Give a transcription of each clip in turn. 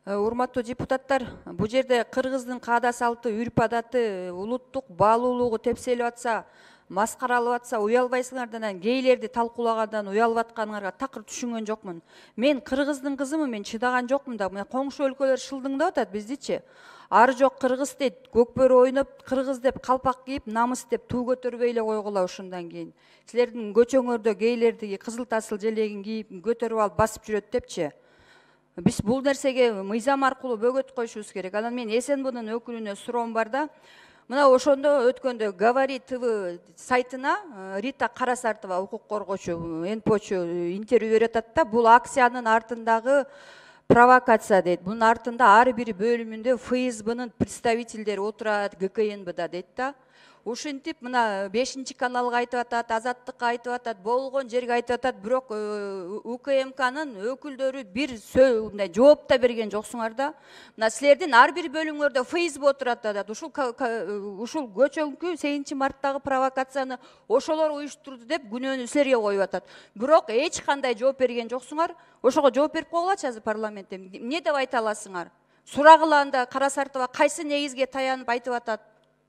Урматтуу депутаттар, бу жерде кыргыздын каада салты, үрп адаты, улуттук баалуулугу тепселип атса, маскаралып атса, уялбайсыңардан, анан гейлерди талкуулагандан уялып атканыңарга такыр түшүнгөн жокмун. Мен кыргыздын кызымын, мен чыдаган жокмун да. Мына коңшу өлкөлөр шылдыңдап атат биздичи. Ары жок кыргыз дейт, көкбөрү ойноп, кыргыз деп калпак кийип, намыс деп туу көтөрбөй эле койгула ушундан кийин. Силердин көчөңөрдө гейлерди кызыл тасыл желегин кийип, көтөрүп алып басып жүрөт депчи. Биз бул нерсеге мыйзам аркылуу бөгөт коюшубуз керек. Анан мен СНБнын өкүлүнө суроом бар да. Мына ошондо өткөндө Говори ТВ сайтына Рита Карасартова, укук коргоочу, НПОчу интервью берип атат да. Бул акциянын артындагы провокация дейт. Бунун артында ар бир бөлүмүндө ФСБнын представительдери отурат, ГКНБда дейт да. Ушинтип мына 5 каналга айтып атат, Азаттыкка айтып атат, болгон жерге айтып атат, бирок УКМКнын өкүлдөрү бир мындай жооп да берген жоксуңар да. Мына силердин ар бир бөлүңөрдө ФСБ отурат атат. Ушул көчөңкү 8 марттагы провокацияны ошолор уюштурду деп күнөөнү силерге коюп атат. Бирок эч кандай жооп берген жоксуңар. Ошого жооп берип койгулачы азыр парламентте. Эмне деп айта аласыңар? Сурагыла анда Карасартова кайсы негизге таянып айтып атат?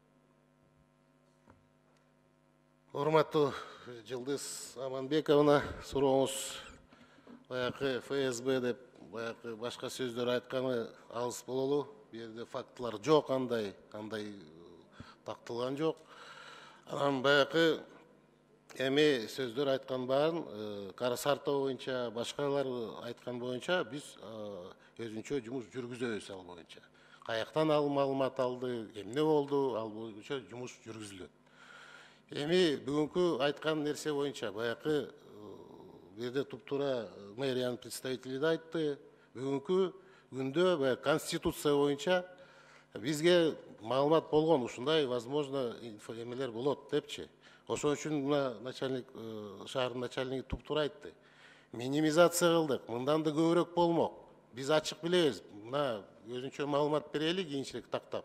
Урматтуу Жылдыз Аманбековна, сурооңуз баягы ФСБ деп баягы башка сөздөр айтканы алыс бололу. Бу жерде фактылар жок, андай тактылган жок. Анан баягы эми сөздөр айткан баарын Карасартова боюнча, башкалар айткан боюнча биз өзүнчө жумуш жүргүзөбүз ал боюнча. Каяктан ал маалымат алды, эмне болду, ал боюнча жумуш жүргүзүлөт. Эми бүгүнкү айткан нерсе боюнча баягы жерде туптура мэриянын представители да айтты. Бүгүнкү күндө конституция боюнча бизге маалымат болгон, ушундай возможно эмелер болот депчи. Ошон үчүн мына начальник, шаардын начальниги туптура айтты. Минимизация кылдык, мындан да көбүрөөк болмок. Биз ачык билебиз. Мына өзүнчө маалымат берели кийинчерээк тактап.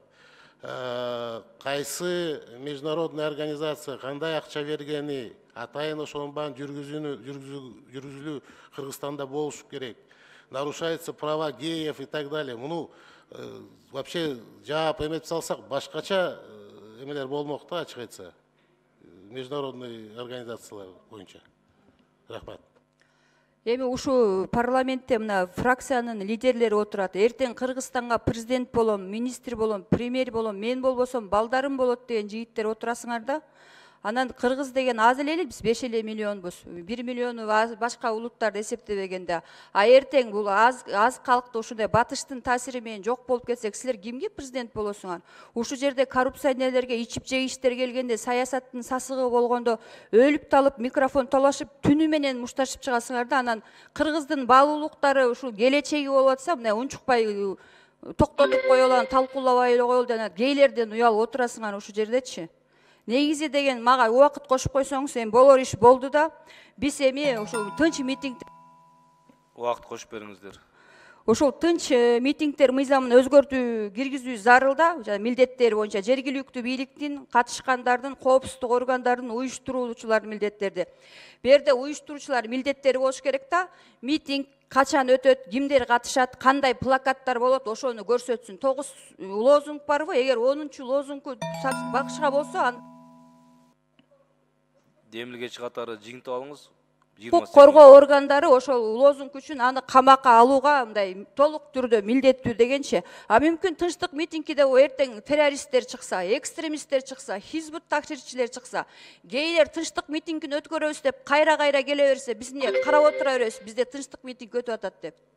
Кайсы международный организация кандай акча бергени, атайын ошонун баарын жүргүзүлүү Кыргызстанда болуш керек. Нарушаются права геев и так далее. Муну вообще жаап эметип салсак башкача эмелер болмок да, ачык айтса. Международный организациялар боюнча. Рахмат. Эми ушу парламентте мына фракциянын лидерлери отурат. Эртең Кыргызстанга президент болом, министр болом, премьер болом, мен болбосом балдарым болот деген жигиттер отурасыңар да. Анан кыргыз деген аз эле, биз 5 миллионбуз. 1 миллиону башка улуттарды эсептебегенде. А эртең бул аз калкты ушундай батыштын таасири менен жок болуп кетсек, силер кимге президент болосуңар? Ушу жерде коррупционерлерге ичип жегиштер келгенде, саясаттын сасыгы болгондо өлүп талып, микрофон талашып, түнү менен мушташып чыгасыңар да. Анан кыргыздын баалуулуктары ушул келечеги болуп атса, мына унчукпай токтотуп коелу, талкуулабай эле коелу деп гейлерден уялып отурасыңар ушу жердечи. Негизи деген мага убакыт кошуп койсоңуз, эми болор иш болду да. Биз эми ушул тынч митинг убакыт кошуп бериңиздер. Ошол тынч митингдер мыйзамын өзгөртүү киргизүү зарыл да. Милдеттери боюнча жергиликтүү бийликтин, катышкандардын, коопсуздук органдардын, уюштуруучулардын милдеттерди. Бу жерде уюштуруучулар милдеттери болуш керек да. Митинг качан өтөт, кимдер катышат, кандай плакаттар болот, ошону көрсөтсүн. 9 лозунг барбы? Эгер 10-чу лозунгду бакышка болсо, Демилгечи катары жыйынтып алыңыз. Укук коргоо органдары ошол лозунг үчүн аны камакка алууга мындай толук түрдө милдеттүү дегенчи. А мүмкүн тынчтык митингиде эртең террористтер чыкса, экстремисттер чыкса, хизбут такширчилер чыкса, гейлер тынчтык митингин өткөрөбүз деп кайра келе берсе, биз эмне карап отура беребиз, бизде тынчтык митинг өтүп атат деп.